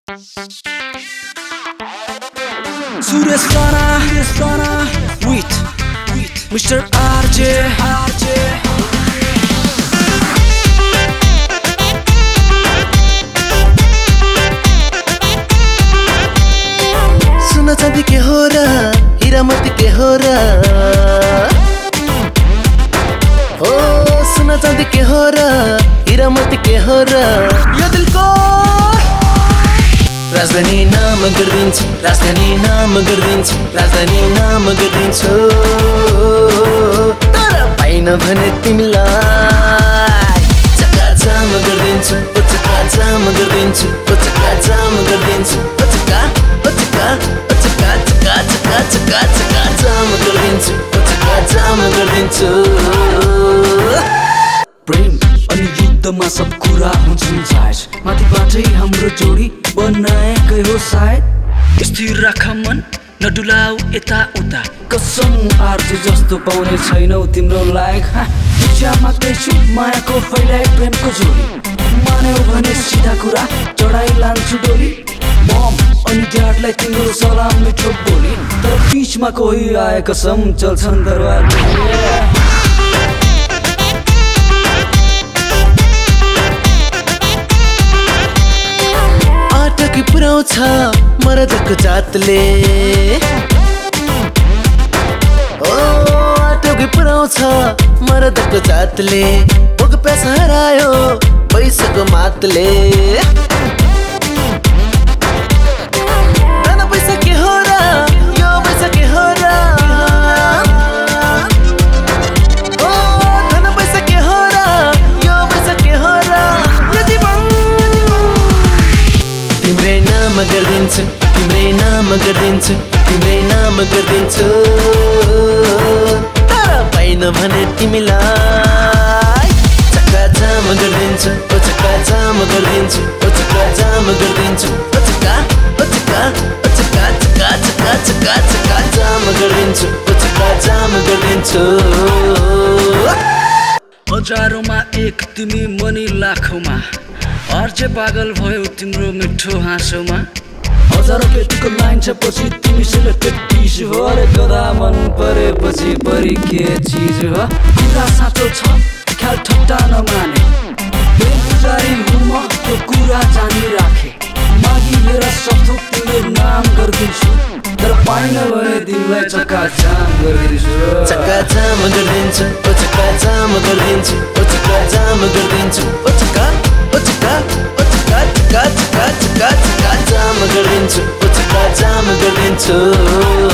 Suresh Rana with Mr. RJ. सोना चांदी के हो र हीरा मोती के हो र ओ सोना चांदी के हो र हीरा मोती के हो र यो दिल को राजधानी नाम गर्दिन्छु राजधानी नाम गर्दिन्छु राजधानी नाम गर्दिन्छु तर पाइन भने तिमीलाई चकाचम गर्दिन्छु चकाचम गर्दिन्छु चकाचम गर्दिन्छु चका चका चका चका चका चका चकाचम गर्दिन्छु चकाचम गर्दिन्छु प्रेम अनि युद्धमा सब कुरा हुन्छन् सायद माथिबाटै हाम्रो जोडी बनाएकै हो सायद स्थिर राख मन नडुलाऊ यता उता कसम आर्ज जस्तो पाउने छैनौ तिम्रो लायक इच्छा माग्दैछु मायाको फैलाइ प्रेमको जोडी मान्यौ भने सिधा कुरा चढाइ लान्छु डोली मम अनि ड्याडलाई तिम्रो सलाम मिठो बोली तर बीचमा कोही आए कसम चल्छन् दरबार आटकी पुर्याउँछ मरदको जातले ओ आटकी पुर्याउँछ मरदको जातले भोक प्यास हरायो पैसाको मातले धन पैसा के हो र यो पैसा के हो र ओ धन पैसा के हो र यो पैसा के हो र यो जीवन तिम्रै नाम गर्दिन्छु तिम्रै नाम गर्दिन्छु तिम्रै नाम गर्दिन्छु तर पाइन भने तिमीलाई चकाचम गर्दिन्छु चकाचम गर्दिन्छु चकाचम गर्दिन्छु चका चका चका चका चका चका चकाचम गर्दिन्छु चकाचम गर्दिन्छु हजारौंमा एक तिमी मनी लाखौंमा अर्जे पागल भयो तिम्रो मिठो हाँसोमा हजारौं केटीको लाइन छ पछि तिमी सिलेक्टेड पिस हो रे गदा मन परेपछि बढी के चिज हो कुरा साँचो छ ख्याल ठट्टा नमाने बेपुजारी हुँ म त्यो कुरा जानी राखे मागी लिएर सथोक तिम्रो नाम गर्दिन्छु तर पाइन भने तिमीलाई चकाचम गर्दिन्छु चकाचम गर्दिन्छु चकाचम गर्दिन्छु चकाचम गर्दिन्छु चका चका चका चका चका चका चकाचम गर्दिन्छु चकाचम गर्दिन्छु